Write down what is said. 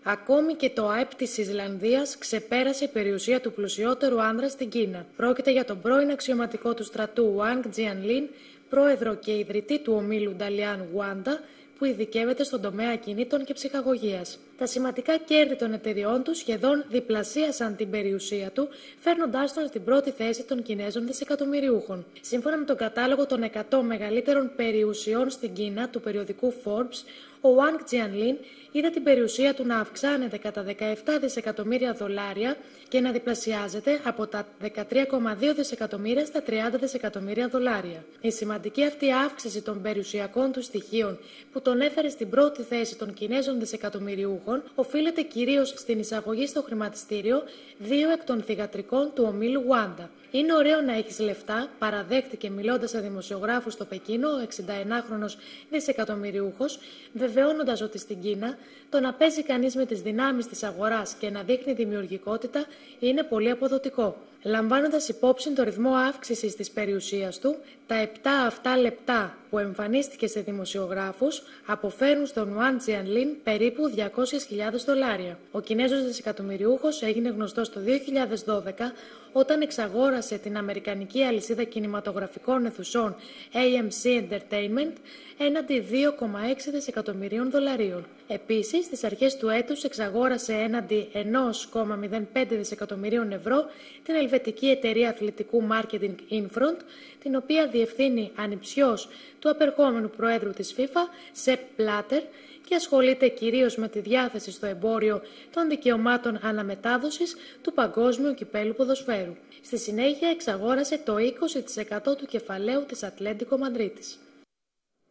Ακόμη και το ΑΕΠ της Ισλανδίας ξεπέρασε η περιουσία του πλουσιότερου άνδρα στην Κίνα. Πρόκειται για τον πρώην αξιωματικό του στρατού Wang Jianlin, πρόεδρο και ιδρυτή του ομίλου Dalian Wanda, που ειδικεύεται στον τομέα ακινήτων και ψυχαγωγίας. Τα σημαντικά κέρδη των εταιριών του σχεδόν διπλασίασαν την περιουσία του, φέρνοντάς τον στην πρώτη θέση των Κινέζων δισεκατομμυριούχων. Σύμφωνα με τον κατάλογο των 100 μεγαλύτερων περιουσιών στην Κίνα του περιοδικού Forbes, ο Wang Jianlin είδε την περιουσία του να αυξάνεται κατά 17 δισεκατομμύρια δολάρια και να διπλασιάζεται από τα 13,2 δισεκατομμύρια στα 30 δισεκατομμύρια δολάρια. Η σημαντική αυτή αύξηση των περιουσιακών του στοιχείων που τον έφερε στην πρώτη θέση των Κινέζων δισεκατομμυριούχων οφείλεται κυρίως στην εισαγωγή στο χρηματιστήριο 2 εκ των θυγατρικών του ομίλου Wanda. Είναι ωραίο να έχεις λεφτά, παραδέχτηκε μιλώντας σε δημοσιογράφους στο Πεκίνο ο 61χρονος δισεκατομμυριούχος, βεβαιώνοντας ότι στην Κίνα το να παίζει κανείς με τις δυνάμεις της αγοράς και να δείχνει δημιουργικότητα είναι πολύ αποδοτικό. Λαμβάνοντας υπόψη το ρυθμό αύξησης της περιουσίας του, τα 7 αυτά λεπτά που εμφανίστηκε σε δημοσιογράφους αποφέρουν στον Wang Jianlin περίπου 200.000 δολάρια. Ο Κινέζος δισεκατομμυριούχος έγινε γνωστός το 2012 όταν εξαγόρασε την αμερικανική αλυσίδα κινηματογραφικών αιθουσών AMC Entertainment έναντι 2,6 δισεκατομμυρίων δολαρίων. Επίσης, στις αρχές του έτους εξαγόρασε έναντι 1,05 δισεκατομμυρίων ευρώ την ελβετική εταιρεία αθλητικού marketing Infront, την οποία διευθύνει ανιψιός του απερχόμενου προέδρου της FIFA, Sepp Blatter, και ασχολείται κυρίως με τη διάθεση στο εμπόριο των δικαιωμάτων αναμετάδοσης του Παγκόσμιου Κυπέλλου Ποδοσφαίρου. Στη συνέχεια εξαγόρασε το 20% του κεφαλαίου της Ατλέντικο Μαδρίτης.